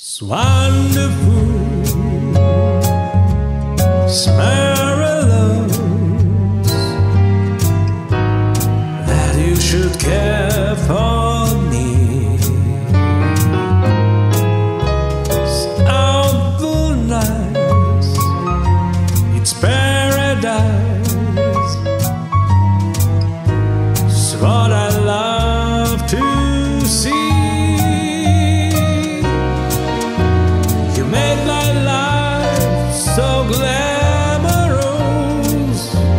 It's wonderful, marvelous that you should care for me. Soundful nice, it's paradise. It's what I love to see. So glamorous,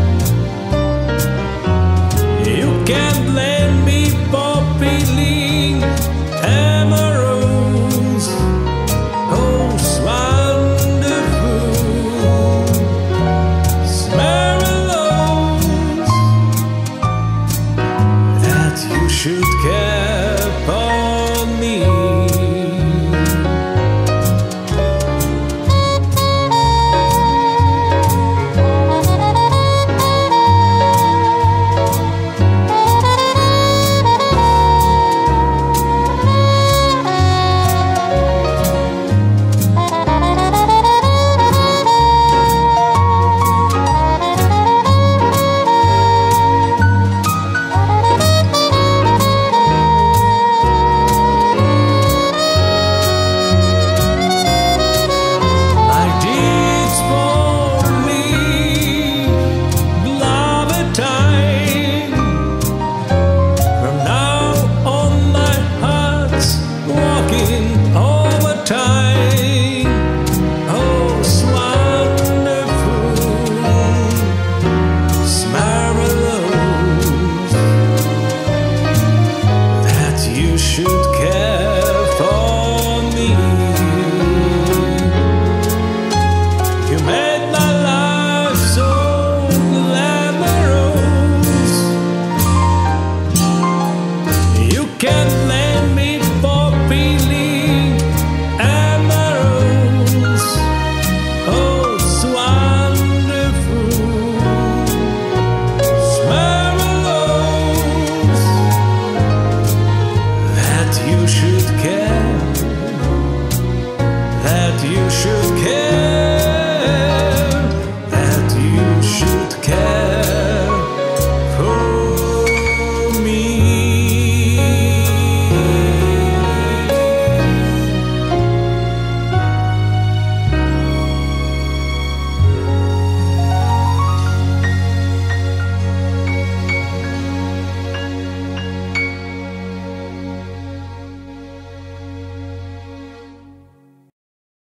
you can't blame me for feeling amorous. Oh, it's wonderful, it's marvelous that you should care for me. Can't blame me for feeling amorous. Oh, it's wonderful, it's marvelous that you should care.